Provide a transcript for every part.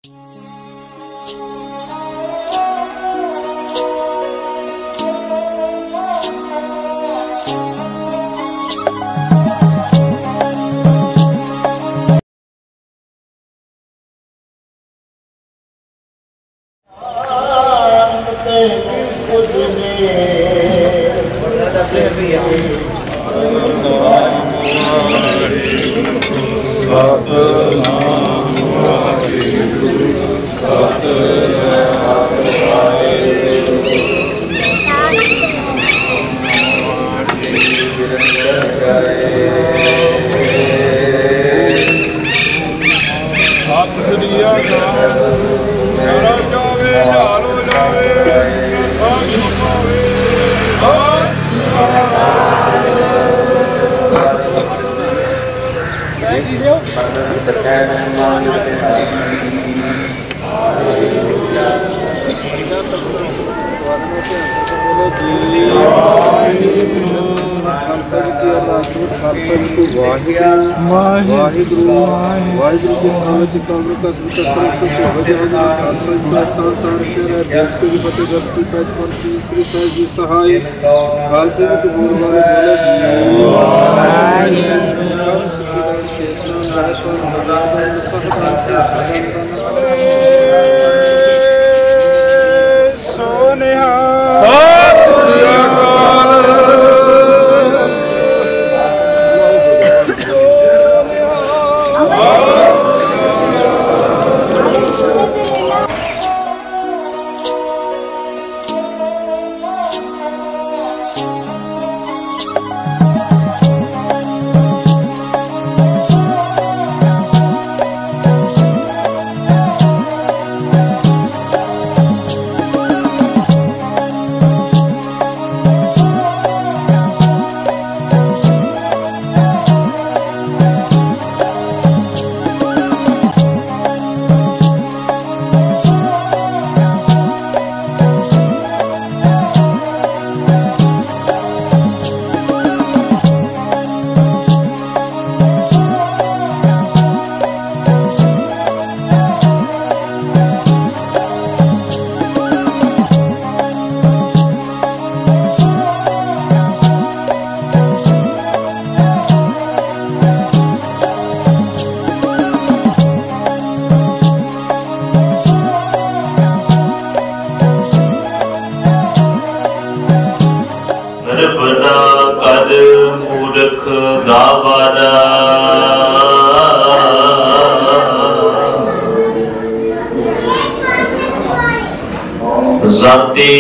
जाति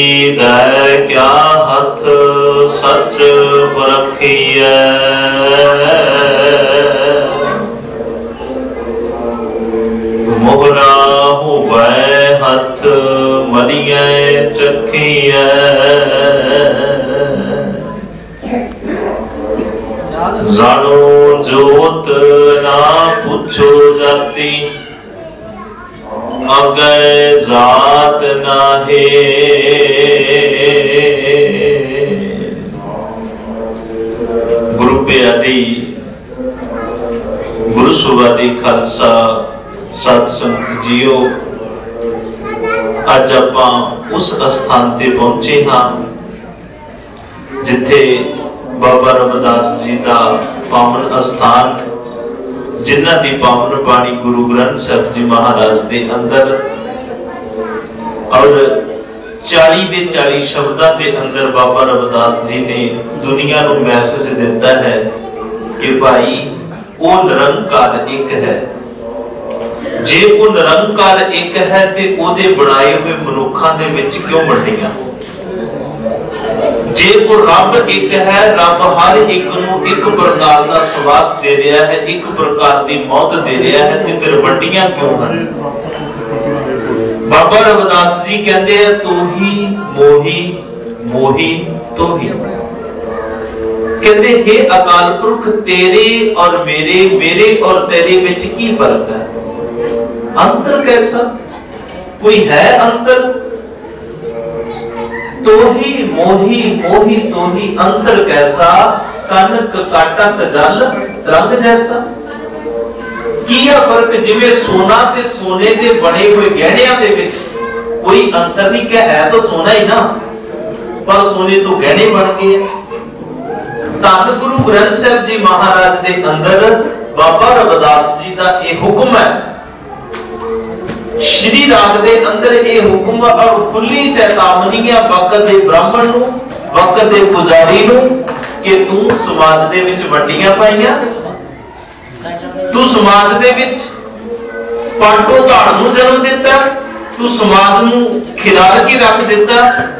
दै क्या हथ सच रखिए मोहरा हुए हथ मरिए चखिए जानो जोत ना पूछो जाति अगे जात नाहे गुरु प्यारी गुरु सुवादी खालसा सत संगत जीओ अज आपां उस स्थान ते पहुंचे हाँ जिथे बाबा रविदास जी का पावन स्थान जिन्हां दी पावन बाणी गुरु ग्रंथ साहिब जी महाराज दे अंदर और 40 दे 40 शब्दां दे अंदर बाबा रविदास जी ने दुनिया को मैसेज दिता है कि भाई वो निरंकार एक है। जे वो निरंकार एक है ते ओदे बनाए हुए मनुखां दे विच क्यों वंडियां। जे वो रब एक है, रब हर एक नूं एक प्रकार का स्वास दे रहा है, एक प्रकार की मौत दे रहा है, तो फिर वड्डियां क्यों हैं। बाबा रविदास जी कहते हैं तू ही मोही मोही तू ही। कहते हे अकाल पुरख तेरे और मेरे और तेरे विच की फर्क है। अंतर कैसा, कोई है अंतर। तो ही मोही मोही तो ही, अंतर कैसा, कनक काटा कजल रंग जैसा। की है फर्क? जिवें सोना ते सोने के बने हुए गहणियां दे विच कोई अंतर नहीं, क्या है तो सोना ही ना, पर सोने तो गहने बन गए। धन गुरु ग्रंथ साहिब जी महाराज के अंदर बाबा रविदास जी का यह हुक्म है, श्री राग के अंदर यह हुक्म और खुली चेतावनी है वक्त के ब्राह्मण नूं, वक्त के पुजारी नूं कि तू समाज दे विच वड्डियां पाईयां, तू समाज दे विच पांटो धाड़ नूं जन्म दिता, तू समाज नूं खिलार के रख दिता।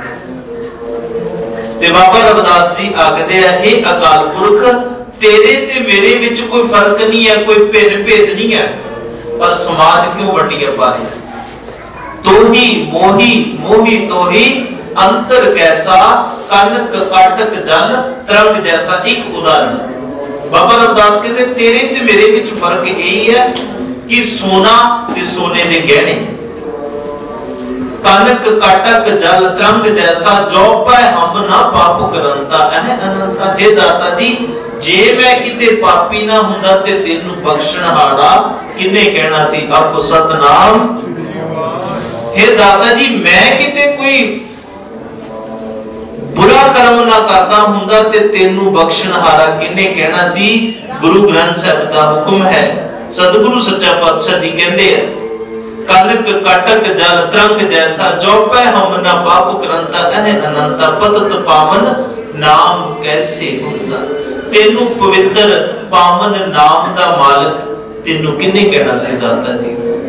ते बाबा रविदास जी आखदे हैं, हे अकाल पुरख, तेरे ते मेरे विच कोई फर्क नहीं है, कोई भेद नहीं है, पर समाज क्यों वड्डियां पा रहे? तो ही मोही मोही तो ही अंतर कैसा, कनक काटक जल तरंग जैसा। एक उदाहरण बाबा रविदास कहते तेरे ते मेरे विच फर्क यही है कि सोना ते सोने दे गहने, कनक काटक जल तरंग जैसा, जो पाए हम ना पाप करंता है अनंता। हे दाता जी, जे मैं किते पापी ना हुंदा ते तेनू बख्शण हाड़ा किन्ने कहना सी आप सतनाम। हे दाता जी, मैं किते कोई बुरा कर्म ना करता हुंदा ते तेनू बख्शण हाड़ा किन्ने कहना सी। गुरु ग्रंथ साहिब दा हुक्म है, सतगुरु सच्चा पातशाह जी कहंदे हैं, कनक काटक जल तरंग जैसा, जो पै हम ना पाप करंता है अनंता। पतत पावन नाम कैसे हुंदा, तेनू पवित्र पावन नाम दा मालिक तेनू किन्ने कहना सी दाता जी।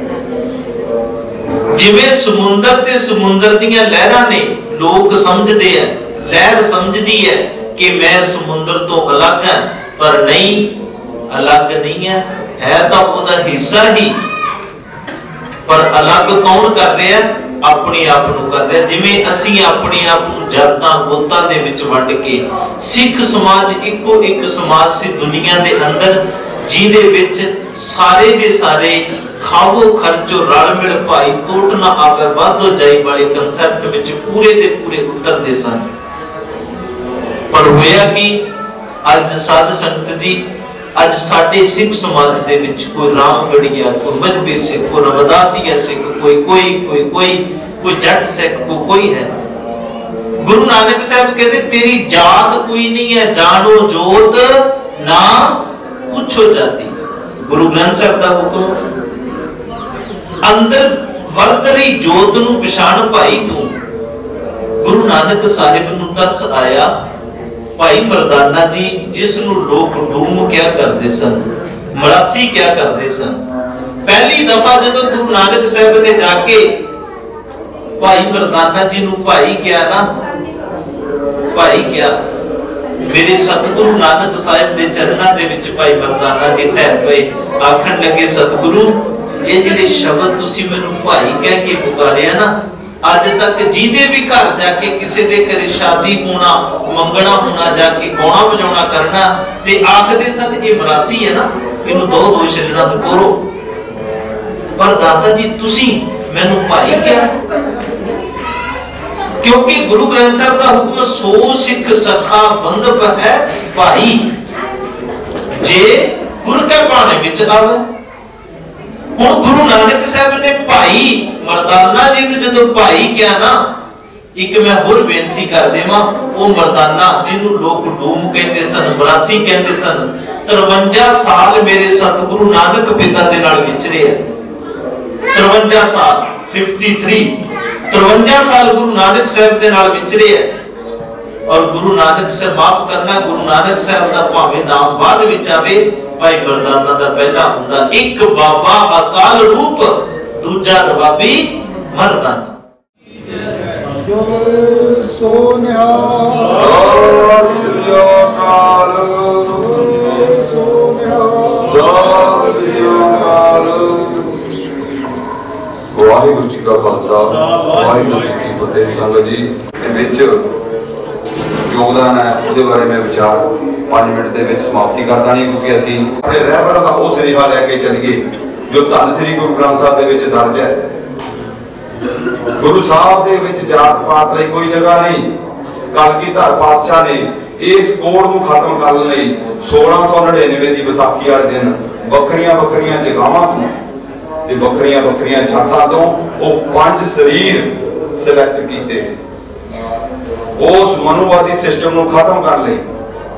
जिवें समुंदर ते समुंदर दियां लहरां ने, लोग समझदे हैं, लहर समझदी है कि मैं समुंदर तो अलग है, पर नहीं, अलग नहीं है तो ओदा हिस्सा ही, पर अलग कौन कर रहे हैं? अपने आप को कर रहे हैं। जिवें असीं अपने आप को जातां गोतां दे विच वंड के सिख समाज इको एक समाज सी दुनिया दे अंदर, जिहदे विच सारे दे सारे खावो खर्चो रल मिल भाई टूट ना आवे वाधो जाई वाले कंसेप्ट विच पूरे दे पूरे उतरदे सन। पर होया कि अज साध संगत जी, अज साडे सिख समाज दे विच कोई रामगढ़िया, कोई मजबी सिख, कोई रविदासिया सिख, कोई कोई कोई कोई कोई जट सिख, कोई है। गुरु नानक साहब कहते तेरी जात कोई नहीं है, जानो जोत ना पूछो जाती। गुरु ग्रंथ साहब दा हुक्म, अंदर वर्त रही जोत नूं पछाण भाई तू। गुरु नानक साहिब नूं तरस आया, भाई मर्दाना जी जिसनू लोग डूम क्या करते सन, मरासी क्या करते सन। पहली दफा जब गुरु नानक साहब ने जाके भाई मर्दाना जी नू भाई क्या ना, भाई क्या, मेरे सतगुरु नानक साहिब दे चरणां दे विच भाई मर्दाना जी ठहर पे आखण लगे, सतगुरु ये जिहड़े शब्द तुसी मैनू भाई कह के पुकारिया ना, अज तक जिहदे भी घर जाके किसी दे घरे शादी होना, मंगना होना, जाके गाना बजाना करना ते आखदे सन ये मरासी है ना, इनू दो छड्डना ते तोरो। पर दाता जी तुसी मैनू भाई क्या? क्योंकि गुरु ग्रंथ साहिब का हुक्म सो सिख सखा बंधप है भाई, जे गुर के पाने विच आवे। हुण गुरु नानक साहब ने भाई मर्दाना जी नूं जदों भाई क्या ना, एक मैं होर बेनती कर देवां, वो मर्दाना जिन्हों लोग डूम कहते सन, मरासी कहते सन, 53 साल मेरे सतगुरु नानक पिता दे नाल विचरे है। 53 साल 53 साल गुरु नानक साहब दे नाल विचरे है। और गुरु नानक साहब माफ करना, गुरु नानक साहब दा भावे नाम बाद विच आवे, भाई मर्दाना दा पहला हुंदा। एक बाबा अकाल रूप, दूजा रबाबी मर्दाना। वाहिगुरू जी का खालसा, वाहिगुरू जी की फतेह। संगत जी योगदान है उसके बारे में विचार 5 मिनट के समाप्ति करता नहीं, क्योंकि असीं अपने रहबर का उस रिहा लैके चलिए जो धन श्री गुरु ग्रंथ साहब दे विच दर्ज है। गुरु साहब दे विच जात पात लई कोई जगह नहीं। कलगीधर पातशाह ने इस कोड को खत्म करने लई 1699 की विसाखी वाले दिन ਵੱਖਰੀਆਂ ਵੱਖਰੀਆਂ ਜਗ੍ਹਾਵਾਂ ਤੋਂ ਤੇ ਵੱਖਰੀਆਂ ਵੱਖਰੀਆਂ ਜਾਤਾਂ ਤੋਂ ਉਹ 5 ਸਰੀਰ ਸਿਲੈਕਟ ਕੀਤੇ ਉਸ ਮਨੁਵਾਦੀ ਸਿਸਟਮ ਨੂੰ ਖਤਮ ਕਰਨ ਲਈ।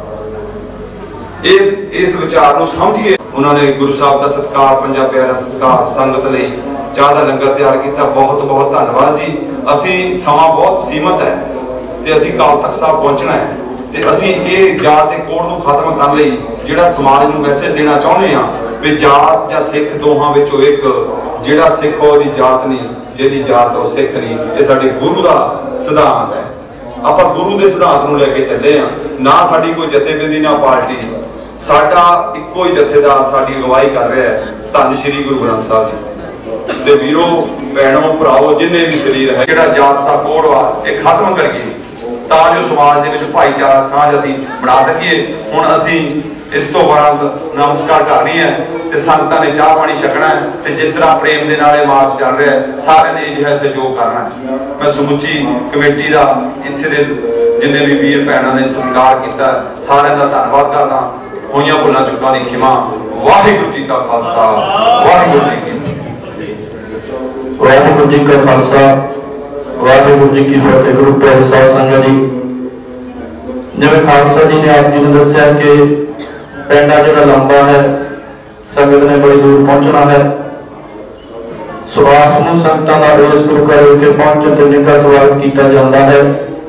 ਇਸ ਵਿਚਾਰ ਨੂੰ ਸਮਝੀਏ। ਉਹਨਾਂ ਨੇ ਗੁਰੂ ਸਾਹਿਬ ਦਾ ਸਤਿਕਾਰ, ਪੰਜਾਂ ਪਿਆਰਿਆਂ ਦਾ ਸਤਿਕਾਰ, ਸੰਗਤ ਲਈ ਚਾਹ ਦਾ ਲੰਗਰ ਤਿਆਰ ਕੀਤਾ। ਬਹੁਤ ਬਹੁਤ ਧੰਨਵਾਦ ਜੀ। ਅਸੀਂ ਸਮਾਂ ਬਹੁਤ ਸੀਮਤ ਹੈ ਤੇ ਅਸੀਂ ਅਕਾਲ ਤਖਤ ਸਾਹਿਬ ਪਹੁੰਚਣਾ ਹੈ ਤੇ ਅਸੀਂ ਇਹ ਜਾਤ ਤੇ ਕੋੜ ਨੂੰ ਖਤਮ ਕਰਨ ਲਈ ਜਿਹੜਾ ਸਮਾਜ ਨੂੰ ਮੈਸੇਜ ਦੇਣਾ ਚਾਹੁੰਦੇ ਹਾਂ ਵੀ ਜਾਤ ਜਾਂ ਸਿੱਖ ਦੋਹਾਂ ਵਿੱਚੋਂ ਇੱਕ, ਜਿਹੜਾ ਸਿੱਖ ਉਹਦੀ ਜਾਤ ਨਹੀਂ, ਜਿਹਦੀ ਜਾਤ ਉਹ ਸਿੱਖ ਨਹੀਂ। ਇਹ ਸਾਡੇ ਗੁਰੂ ਦਾ ਸਿਧਾਂਤ ਹੈ। ਆਪਾਂ ਗੁਰੂ ਦੇ ਸਿਧਾਂਤ ਨੂੰ ਲੈ ਕੇ ਚੱਲੇ ਹਾਂ। ਨਾ ਸਾਡੀ ਕੋਈ ਜਥੇਬੰਦੀ ਨਾ ਪਾਰਟੀ, ਸਾਡਾ ਇੱਕੋ ਹੀ ਜਥੇਦਾਰ ਸਾਡੀ ਅਗਵਾਈ ਕਰ ਰਿਹਾ ਹੈ, ਧੰਨ ਸ਼੍ਰੀ ਗੁਰੂ ਗ੍ਰੰਥ ਸਾਹਿਬ ਜੀ। ਤੇ ਵੀਰੋ ਭੈਣੋ ਭਰਾਵੋ ਜਿੰਨੇ ਵੀ ਸਰੀਰ ਹੈ, ਜਿਹੜਾ ਜਾਤ ਦਾ ਕੋੜ ਵਾ ਇਹ ਖਤਮ ਕਰੀਏ ਤਾਂ ਜੋ ਸਮਾਜ ਦੇ ਵਿੱਚ ਭਾਈਚਾਰਾ ਸਾਂਝ ਅਸੀਂ ਬਣਾ ਸਕੀਏ। ਹੁਣ ਅਸੀਂ ਇਸ ਤੋਂ ਬਾਅਦ ਨਮਸਕਾਰ ਕਰਨੀ ਹੈ ਤੇ ਸੰਗਤਾਂ ਨੇ ਚਾਹ ਪਾਣੀ ਛਕਣਾ ਹੈ ਤੇ ਜਿਸ ਤਰ੍ਹਾਂ ਪ੍ਰੇਮ ਦੇ ਨਾਲ ਇਹ ਮਾਰਚ ਚੱਲ ਰਿਹਾ ਹੈ ਸਾਰਿਆਂ ਨੇ ਜਿਹੜਾ ਸਹਿਯੋਗ ਕਰਨਾ ਹੈ। ਮੈਂ ਸਮੁੱਚੀ ਕਮੇਟੀ ਦਾ, ਇੱਥੇ ਦੇ ਜਿੰਨੇ ਵੀ ਵੀਰ ਭੈਣਾਂ ਨੇ ਸਤਿਕਾਰ ਕੀਤਾ, ਸਾਰਿਆਂ ਦਾ ਧੰਨਵਾਦ ਕਰਦਾ। ਹੋਈਆਂ ਭੁੱਲਾਂ ਚੁੱਕਾਂ ਦੀ ਖਿਮਾ। ਵਾਹਿਗੁਰੂ ਜੀ ਕਾ ਖਾਲਸਾ, ਵਾਹਿਗੁਰੂ ਜੀ ਕੀ ਫਤਿਹ। ਵਾਹਿਗੁਰੂ ਜੀ ਕਾ ਖਾਲਸਾ, ਵਾਹਿਗੁਰੂ ਜੀ ਕੀ ਫਤਿਹ। ਗੁਰੂ ਪਿਆਰੇ ਸਾਧ ਸੰਗਤ ਜੀ, ਜਿਵੇਂ ਖਾਲਸਾ ਜੀ ਨੇ ਆਪ ਜੀ ਨੂੰ ਦੱਸਿਆ ਕਿ ਪਿੰਡ ਆ ਜਿਹੜਾ ਲੰਬਾ ਹੈ, ਸੰਗਤ ਨੇ ਬੜੀ ਦੂਰ ਪਹੁੰਚਣਾ ਹੈ। ਸੋ ਆਪ ਨੂੰ ਸੰਗਤਾਂ ਦਾ ਇਸ ਗੁਰੂ ਘਰ ਵਿਖੇ ਪਹੁੰਚਣ ਤੇ ਨਿੱਘਾ ਸਵਾਗਤ ਕੀਤਾ ਜਾਂਦਾ ਹੈ।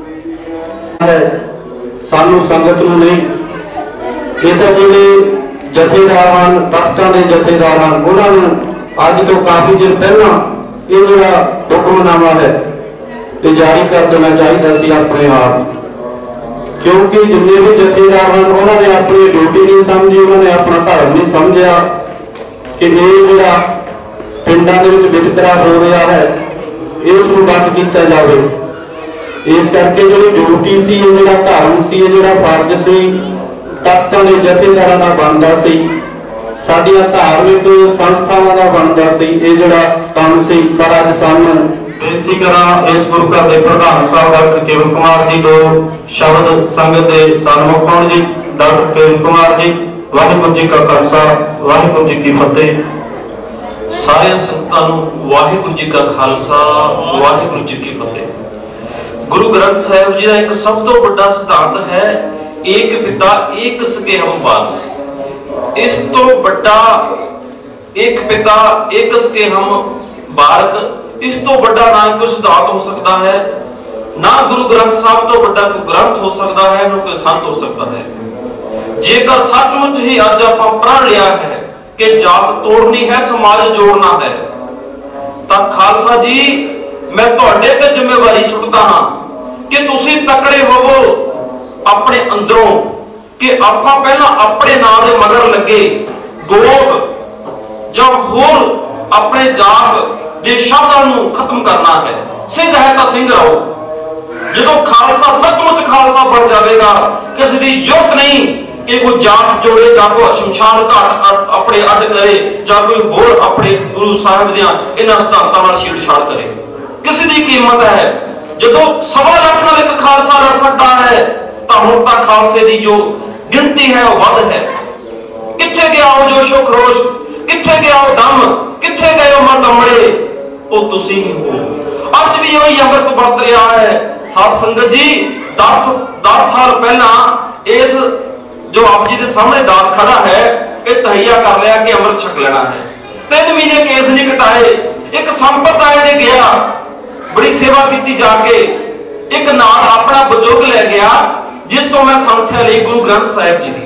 ਸਾਨੂੰ ਸੰਗਤ ਨੂੰ ਨਹੀਂ, ਇਹ ਤਾਂ ਜਿਹੜੇ ਜਥੇਦਾਰ ਹਨ, ਤਖਤਾਂ ਦੇ ਜਥੇਦਾਰ ਹਨ, ਉਹਨਾਂ ਨੂੰ ਅੱਜ ਤੋਂ ਕਾਫੀ ਚਿਰ ਪਹਿਲਾਂ ਇਹ ਜਿਹੜਾ ਹੁਕਮਨਾਮਾ ਹੈ ਤੇ ਜਾਰੀ ਕਰ ਦੇਣਾ ਚਾਹੀਦਾ ਸੀ ਆਪਣੇ ਆਪ, ਕਿਉਂਕਿ ਜਿੰਨੇ ਵੀ ਜਥੇਦਾਰ ਹਨ ਉਹਨਾਂ ਨੇ ਆਪਣੀ ਡਿਊਟੀ ਨਹੀਂ ਸਮਝੀ, ਉਹਨਾਂ ਨੇ ਆਪਣਾ ਧਰਮ ਨਹੀਂ ਸਮਝਿਆ ਕਿ ਇਹ ਜਿਹੜਾ ਪਿੰਡਾਂ ਦੇ ਵਿੱਚ ਵਿਤਕਰਾ ਹੋ ਰਿਹਾ ਹੈ ਇਸ ਨੂੰ ਬੰਦ ਕੀਤਾ ਜਾਵੇ। ਇਸ ਕਰਕੇ ਜਿਹੜੀ ਡਿਊਟੀ ਸੀ, ਇਹ ਜਿਹੜਾ ਧਰਮ ਸੀ, ਇਹ ਜਿਹੜਾ ਫਰਜ਼ ਸੀ, ਤਖਤਾਂ ਦੇ ਜਥੇਦਾਰਾਂ ਦਾ ਬਣਦਾ ਸੀ, ਸਾਡੀਆਂ ਧਾਰਮਿਕ ਸੰਸਥਾਵਾਂ ਦਾ ਬਣਦਾ ਸੀ, ਇਹ ਜਿਹੜਾ ਕੰਮ ਸੀ। ਪਰ ਅੱਜ ਸਾਨੂੰ ਬੇਨਤੀ ਕਰਾਂ ਇਸ ਗੁਰੂ ਘਰ ਦੇ ਪ੍ਰਧਾਨ ਸਾਹਿਬ ਡਾਕਟਰ ਕੇਵਲ ਕੁਮਾਰ ਜੀ ਦੋ ਸ਼ਬਦ ਸੰਗਤ ਦੇ ਸਨਮੁਖ ਹੋਣ ਜੀ। ਡਾਕਟਰ ਕੇਵਲ ਕੁਮਾਰ ਜੀ, ਵਾਹਿਗੁਰੂ ਜੀ ਕਾ ਖਾਲਸਾ, ਵਾਹਿਗੁਰੂ ਜੀ ਕੀ ਫਤਿਹ। ਸਾਰਿਆਂ ਸੰਗਤਾਂ ਨੂੰ ਵਾਹਿਗੁਰੂ ਜੀ ਕਾ ਖਾਲਸਾ, ਵਾਹਿਗੁਰੂ ਜੀ ਕੀ ਫਤਿਹ। ਗੁਰੂ ਗ੍ਰੰਥ ਸਾਹਿਬ ਜੀ ਦਾ ਇੱਕ ਸਭ ਤੋਂ ਵੱਡਾ ਸਿਧਾਂਤ ਹੈ, ਏਕ ਪਿਤਾ ਏਕ ਸਕੇ ਹਮ ਵਾਰਸ। ਇਸ ਤੋਂ ਵੱਡਾ ਏਕ ਪਿਤਾ ਏਕ ਸਕੇ ਹਮ ਬਾਰਕ, ਇਸ ਤੋਂ ਵੱਡਾ ਨਾ ਕੋਈ ਸਿਧਾਂਤ ਹੋ ਸਕਦਾ ਹੈ, ਨਾ ਗੁਰੂ ਗ੍ਰੰਥ ਸਾਹਿਬ ਤੋਂ ਵੱਡਾ ਕੋਈ ਗ੍ਰੰਥ ਹੋ ਸਕਦਾ ਹੈ, ਨਾ ਕੋਈ ਸੰਤ ਹੋ ਸਕਦਾ ਹੈ। ਜੇਕਰ ਸੱਚਮੁੱਚ ਹੀ ਅੱਜ ਆਪਾਂ ਪ੍ਰਣ ਲਿਆ ਹੈ ਕਿ ਜਾਤ ਤੋੜਨੀ ਹੈ, ਸਮਾਜ ਜੋੜਨਾ ਹੈ, ਤਾਂ ਖਾਲਸਾ ਜੀ ਮੈਂ ਤੁਹਾਡੇ ਤੇ ਜ਼ਿੰਮੇਵਾਰੀ ਸੁੱਟਦਾ ਹਾਂ ਕਿ ਤੁਸੀਂ ਤਕੜੇ ਹੋਵੋ ਆਪਣੇ ਅੰਦਰੋਂ, ਕਿ ਆਪਾਂ ਪਹਿਲਾਂ ਆਪਣੇ ਨਾਂ ਦੇ ਮਗਰ ਲੱਗੇ ਗੋਗ ਜਾਂ ਹੋਰ ਆਪਣੇ ਜਾਤ ਦੇ ਸ਼ਬਦਾਂ ਨੂੰ ਖਤਮ ਕਰਨਾ ਹੈ। ਸਿੰਘ ਹੈ ਤਾਂ ਸਿੰਘ ਰਹੋ। ਜਦੋਂ ਖਾਲਸਾ ਸੱਚਮੁੱਚ ਖਾਲਸਾ ਬਣ ਜਾਵੇਗਾ, ਕਿਸੇ ਦੀ ਜ਼ਰੂਰਤ ਨਹੀਂ ਕਿ ਕੋਈ ਜਾਤ ਜੋੜੇ ਜਾਂ ਕੋਈ ਸ਼ਮਸ਼ਾਨ ਘਾਟ ਆਪਣੇ ਅੱਡ ਕਰੇ ਜਾਂ ਕੋਈ ਹੋਰ ਆਪਣੇ ਗੁਰੂ ਸਾਹਿਬ ਦੀਆਂ ਇਹਨਾਂ ਸਿਧਾਂਤਾਂ ਨਾਲ ਛੇੜਛਾੜ ਕਰੇ। ਕਿਸੇ ਦੀ ਕੀਮਤ ਹੈ। ਜਦੋਂ 1.25 ਲੱਖ ਨਾਲ ਇੱਕ ਖਾਲਸਾ ਲੜ ਸਕਦਾ ਹੈ ਤਾਂ ਹੁਣ ਤੱਕ ਖਾਲਸੇ ਦੀ ਜੋ ਗਿਣਤੀ ਹੈ ਉਹ ਵੱਧ ਹੈ। ਕਿੱਥੇ ਗਿਆ ਉਹ ਜੋਸ਼ੋ ਖਰੋਸ਼, ਕਿੱਥੇ ਗਿਆ ਉਹ ਦਮ, ਕਿੱਥੇ ਗਏ ਉਹ ਮਰਦ ਅਮੜੇ, ਉਹ ਤੁਸੀਂ ਹੀ ਹੋ। ਅੱਜ ਵੀ ਉਹੀ ਅੰਮ੍ਰਿਤ ਵਰਤ ਰਿਹਾ ਹੈ। ਸਾਧ ਸੰਗਤ ਜੀ 10 ਸਾਲ ਪਹਿਲਾਂ ਇਸ ਜੋ ਆਪ ਜੀ ਦੇ ਸਾਹਮਣੇ ਦਾਸ ਖੜਾ ਹੈ, ਇਹ ਤਹਈਆ ਕਰ ਲਿਆ ਕਿ ਅੰਮ੍ਰਿਤ ਛਕ ਲੈਣਾ ਹੈ। 3 ਮਹੀਨੇ ਕੇਸ ਨਹੀਂ ਕਟਾਏ। ਇੱਕ ਸੰਪਤ ਆਏ ਨੇ ਗਿਆ, ਬੜੀ ਸੇਵਾ ਕੀਤੀ ਜਾ ਕੇ, ਇੱਕ ਨਾਲ ਆਪਣਾ ਬਜ਼ੁਰਗ ਲੈ ਗਿਆ ਜਿਸ ਤੋਂ ਮੈਂ ਸੰਥਿਆ ਲਈ ਗੁਰੂ ਗ੍ਰੰਥ ਸਾਹਿਬ ਜੀ ਦੀ।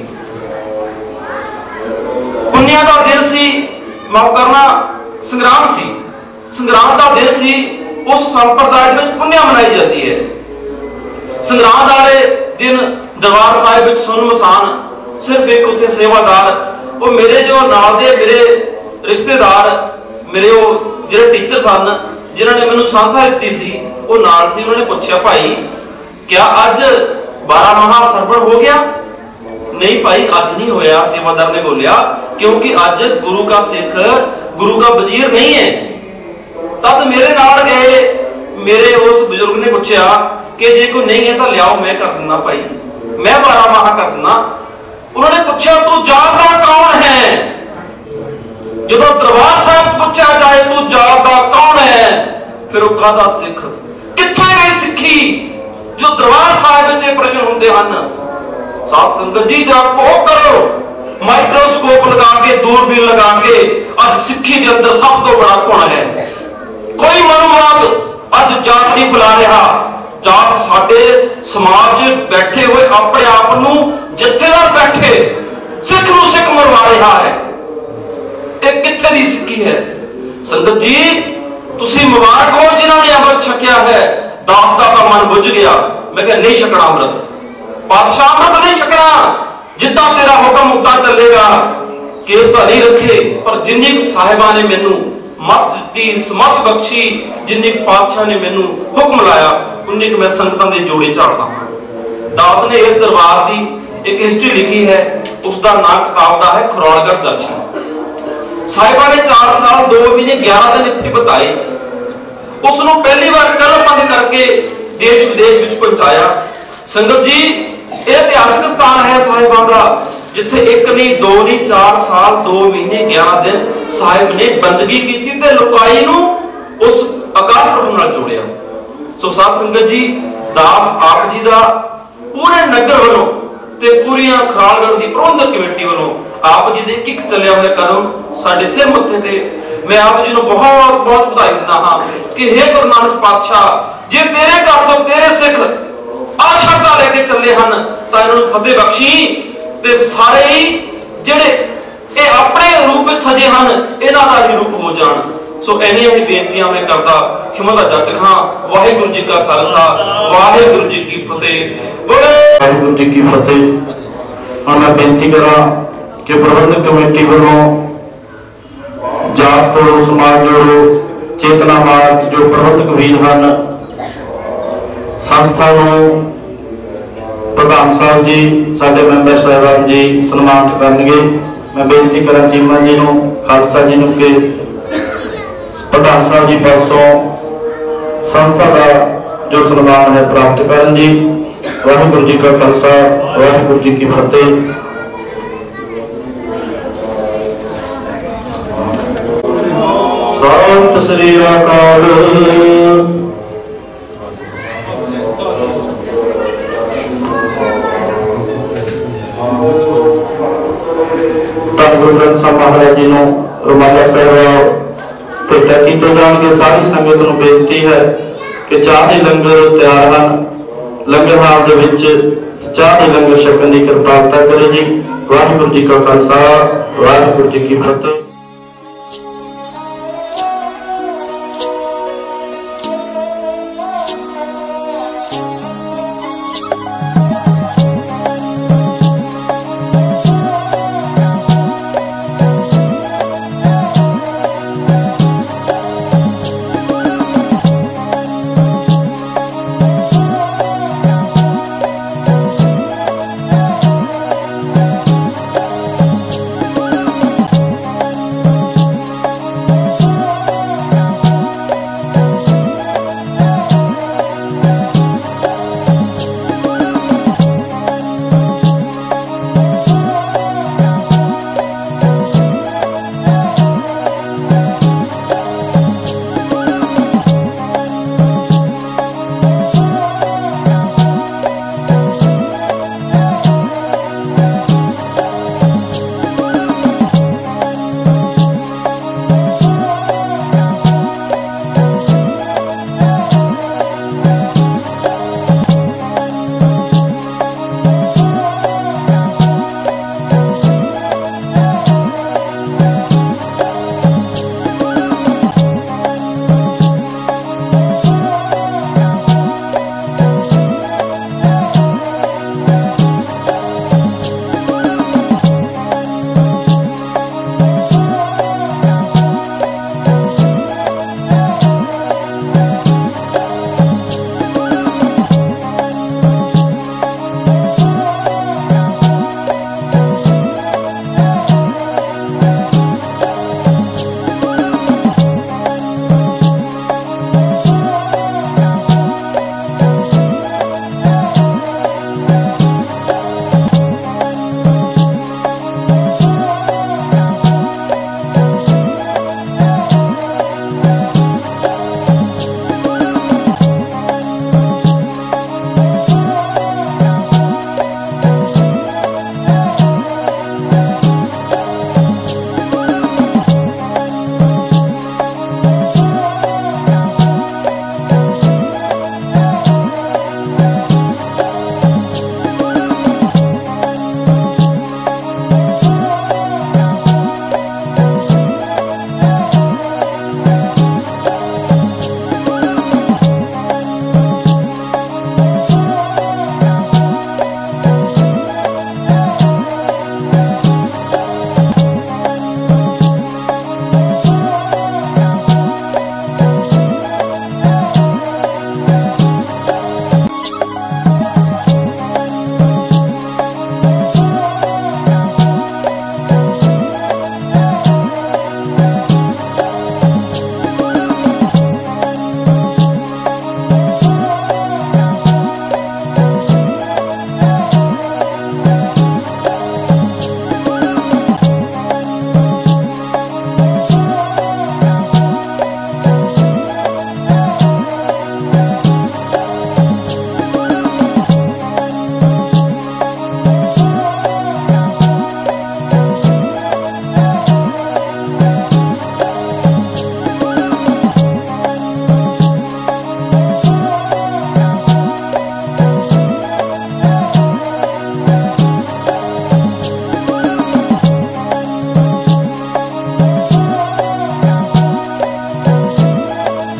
ਪੁੰਨਿਆ ਦਾ ਦਿਨ ਸੀ, ਮਾਫ ਕਰਨਾ ਸੰਗਰਾਮ ਸੀ, ਸੰਗਰਾਮ ਦਾ ਦਿਨ ਸੀ। ਉਸ ਸੰਪਰਦਾਇ ਵਿੱਚ ਪੁੰਨਿਆ ਮਨਾਈ ਜਾਂਦੀ ਹੈ। ਸੰਗਰਾਮ ਵਾਲੇ ਦਿਨ ਦਰਬਾਰ ਸਾਹਿਬ ਵਿੱਚ ਸੁਨਮਸਾਨ, ਸਿਰਫ ਇੱਕ ਉੱਥੇ ਸੇਵਾਦਾਰ, ਉਹ ਮੇਰੇ ਜੋ ਨਾਲ ਦੇ ਮੇਰੇ ਰਿਸ਼ਤੇਦਾਰ, ਮੇਰੇ ਉਹ ਜਿਹੜੇ ਟੀਚਰ ਸਨ ਜਿਨ੍ਹਾਂ ਨੇ ਮੈਨੂੰ ਸੰਥਾ ਦਿੱਤੀ ਸੀ, ਉਹ ਨਾਲ ਸੀ। ਉਹਨਾਂ ਨੇ ਪੁੱਛਿਆ, ਭਾਈ ਕਿਆ ਅੱਜ 12 ਮਹਾ ਸਰਵਣ ਹੋ ਗਿਆ? ਨਹੀਂ ਭਾਈ ਅੱਜ ਨਹੀਂ ਹੋਇਆ, ਸੇਵਾਦਾਰ ਨੇ ਬੋਲਿਆ, ਕਿਉਂਕਿ ਅੱਜ ਗੁਰੂ का सिख गुरु का वजीर नहीं है। तब मेरे नाल गए, मेरे उस बुजुर्ग ने पूछा कि जे कोई नहीं है तो लियाओ, मैं कर दूंगा भाई, मैं 12 माह कर दूंगा। उन्होंने पूछा तू जानता कौन है? ਜਦੋਂ ਦਰਬਾਰ ਸਾਹਿਬ ਪੁੱਛਿਆ ਜਾਏ ਤੂੰ ਜਾਪਦਾ ਕੌਣ ਹੈ, ਫਿਰ ਉਹ ਕਾਹਦਾ ਸਿੱਖ, ਕਿੱਥੇ ਗਈ ਸਿੱਖੀ? ਜੋ ਦਰਬਾਰ ਸਾਹਿਬ ਵਿੱਚ ਇਹ ਪ੍ਰਸ਼ਨ ਹੁੰਦੇ ਹਨ। ਸਾਧ ਸੰਗਤ ਜੀ ਜਦ ਉਹ ਕਰੋ, ਮਾਈਕਰੋਸਕੋਪ ਲਗਾ ਕੇ, ਦੂਰਬੀਨ ਲਗਾ ਕੇ, ਅੱਜ ਸਿੱਖੀ ਦੇ ਅੰਦਰ ਸਭ ਤੋਂ ਬੜਾ ਗੁਣ ਹੈ। ਕੋਈ ਮਨੁਵਾਦ ਅੱਜ ਜਾਤ ਨਹੀਂ ਬੁਲਾ ਰਿਹਾ। ਜਾਤ ਸਾਡੇ ਸਮਾਜ ਬੈਠੇ ਹੋਏ ਆਪਣੇ ਆਪ ਨੂੰ ਜਥੇਦਾਰ ਬੈਠੇ ਸਿੱਖ ਨੂੰ ਸਿੱਖ ਮਰਵਾ ਰਿਹਾ ਹੈ। ਇਹ ਕਿੱਥੇ ਦੀ ਸਿੱਖੀ ਹੈ? ਸੰਗਤ ਜੀ ਤੁਸੀਂ ਮੁਬਾਰਕ ਹੋ ਜਿਨ੍ਹਾਂ ਨੇ ਅੰਮ੍ਰਿਤ ਛਕਿਆ ਹੈ। ਦਾਸ ਦਾ ਤਾਂ ਮਨ ਬੁੱਝ ਗਿਆ। ਮੈਂ ਕਿਹਾ ਨਹੀਂ ਛਕਣਾ ਅੰਮ੍ਰਿਤ, ਪਾਤਸ਼ਾਹ ਅੰਮ੍ਰਿਤ ਨਹੀਂ ਛਕਣਾ, ਜਿੱਦਾਂ ਤੇਰਾ ਹੁਕਮ ਉਦਾਂ ਚੱਲੇਗਾ। ਕੇਸ ਤਾਂ ਨਹੀਂ ਰੱਖੇ, ਪਰ ਜਿੰਨੀ ਕੁ ਸਾਹਿਬਾਂ ਨੇ ਮੈਨੂੰ ਮੱਤ ਦਿੱਤੀ, ਸਮੱਤ ਬਖਸ਼ੀ, ਜਿੰਨੀ ਕੁ ਪਾਤਸ਼ਾਹ ਨੇ ਮੈਨੂੰ ਹੁਕਮ ਲਾਇਆ, ਉਨੀ ਕੁ ਮੈਂ ਸੰਗਤਾਂ ਦੇ ਜੋੜੇ ਝਾੜਦਾ ਹਾਂ। ਦਾਸ ਨੇ ਇਸ ਦਰਬਾਰ ਦੀ ਇੱਕ ਹਿਸਟਰੀ ਲਿਖੀ ਹੈ। ਉਸ ਦਾ ਨਾਮ ਕਿਤਾਬ ਦਾ ਹੈ ਖਰੋੜਗੜ੍ਹ ਦਰਸ਼ਨ। ਸਾਹਿਬਾਂ ਨੇ 4 ਸਾਲ 2 ਮਹੀਨੇ 11 ਦਿਨ ਇੱਥੇ ਬਿਤਾਏ। ਉਸ ਨੂੰ ਪਹਿਲੀ ਵਾਰ ਕਰਮਬੰਦ ਕਰਕੇ ਦੇਸ਼ ਵਿਦੇਸ਼ ਵਿੱਚ ਪਹੁੰਚਾਇਆ। ਸੰਗਤ ਜੀ ਇਹ ਇਤਿਹਾਸਕ ਸਥਾਨ ਹੈ ਸਾਹਿਬਾਂ ਦਾ, ਜਿੱਥੇ ਇੱਕ ਨਹੀਂ, 2 ਨਹੀਂ, 4 ਸਾਲ 2 ਮਹੀਨੇ 11 ਦਿਨ ਸਾਹਿਬ ਨੇ ਬੰਦਗੀ ਕੀਤੀ ਤੇ ਲੋਕਾਈ ਨੂੰ ਉਸ ਅਕਾਲ ਪੁਰਖ ਨਾਲ ਜੋੜਿਆ। ਸੋ ਸਾਧ ਸੰਗਤ ਜੀ, ਦਾਸ ਆਪ ਜੀ ਦਾ ਪੂਰੇ ਨਗਰ ਵੱਲੋਂ ਤੇ ਪੂਰੀਆਂ ਖਾਲਗੜ੍ਹ ਦੀ ਪ੍ਰਬੰਧਕ ਕਮੇਟੀ ਵੱਲੋਂ ਆਪ ਜੀ ਦੇ ਇੱਕ ਚੱਲਿਆ ਹੋਇਆ ਕਦਮ ਸਾਡੇ ਸਿਰ ਮੱਥੇ ਤੇ ਮੈਂ ਆਪ ਜੀ ਨੂੰ ਬਹੁਤ ਬਹੁਤ ਵਧਾਈ ਦਿੰਦਾ ਹਾਂ ਕਿ हे ਗੁਰੂ ਨਾਨਕ ਪਾਤਸ਼ਾਹ, ਜੇ ਤੇਰੇ ਘਰ ਤੋਂ ਤੇਰੇ ਸਿੱਖ ਆਸ਼ਰਦਾ ਲੈ ਕੇ ਚੱਲੇ ਹਨ ਤਾਂ ਇਹਨਾਂ ਨੂੰ ਫਤਿਹ ਬਖਸ਼ੀ, ਤੇ ਸਾਰੇ ਹੀ ਜਿਹੜੇ ਇਹ ਆਪਣੇ ਰੂਪ ਵਿੱਚ ਸਜੇ ਹਨ ਇਹਨਾਂ ਦਾ ਹੀ ਰੂਪ ਹੋ ਜਾਣ। ਸੋ ਇੰਨੀਆਂ ਹੀ ਬੇਨਤੀਆਂ ਮੈਂ ਕਰਦਾ ਖਿਮਾ ਦਾ ਜਾਚਕ ਹਾਂ। ਵਾਹਿਗੁਰੂ ਜੀ ਕਾ ਖਾਲਸਾ, ਵਾਹਿਗੁਰੂ ਜੀ ਕੀ ਫਤਿਹ। ਵਾਹਿਗੁਰੂ ਜੀ ਕੀ ਫਤਿਹ। ਹੁਣ ਮੈਂ ਬੇਨਤੀ ਕਰਾਂ ਕਿ ਪ੍ਰਬੰਧਕ ਕਮੇਟੀ ਵੱਲੋਂ ਜਾਤ ਤੋੜੋ ਸਮਾਜ ਜੋੜੋ ਚੇਤਨਾ ਮਾਰਗ ਜੋ ਪ੍ਰਬੰਧਕ ਵੀਰ ਹਨ, ਸੰਸਥਾ ਨੂੰ ਪ੍ਰਧਾਨ ਸਾਹਿਬ ਜੀ, ਸਾਡੇ ਮੈਂਬਰ ਸਾਹਿਬਾਨ ਜੀ ਸਨਮਾਨਿਤ ਕਰਨਗੇ। ਮੈਂ ਬੇਨਤੀ ਕਰਾਂ ਚੀਮਾ ਜੀ ਨੂੰ, ਖਾਲਸਾ ਜੀ ਨੂੰ ਕਿ ਪ੍ਰਧਾਨ ਸਾਹਿਬ ਜੀ ਪਾਸੋਂ ਸੰਸਥਾ ਦਾ ਜੋ ਸਨਮਾਨ ਹੈ ਪ੍ਰਾਪਤ ਕਰਨ ਜੀ। ਵਾਹਿਗੁਰੂ ਜੀ ਕਾ ਖਾਲਸਾ, ਵਾਹਿਗੁਰੂ ਜੀ ਕੀ ਫਤਿਹ। ਸਤਿ ਸ੍ਰੀ ਅਕਾਲ। ਗੁਰੂ ਗ੍ਰੰਥ ਸਾਹਿਬ ਮਹਾਰਾਜ ਜੀ ਨੂੰ ਰੁਮਾਲਾ ਸਾਹਿਬ ਭੇਟਾ ਕੀਤੇ ਜਾਣਗੇ। ਸਾਰੀ ਸੰਗਤ ਨੂੰ ਬੇਨਤੀ ਹੈ ਕਿ ਚਾਹ ਦੇ ਲੰਗਰ ਤਿਆਰ ਹਨ, ਲੰਗਰ ਹਾਲ ਦੇ ਵਿੱਚ ਚਾਹ ਦੇ ਲੰਗਰ ਛਕਣ ਦੀ ਕਿਰਪਾਲਤਾ ਕਰੋ ਜੀ। ਵਾਹਿਗੁਰੂ ਜੀ ਕਾ ਖਾਲਸਾ, ਵਾਹਿਗੁਰੂ ਜੀ ਕੀ ਫਤਿਹ।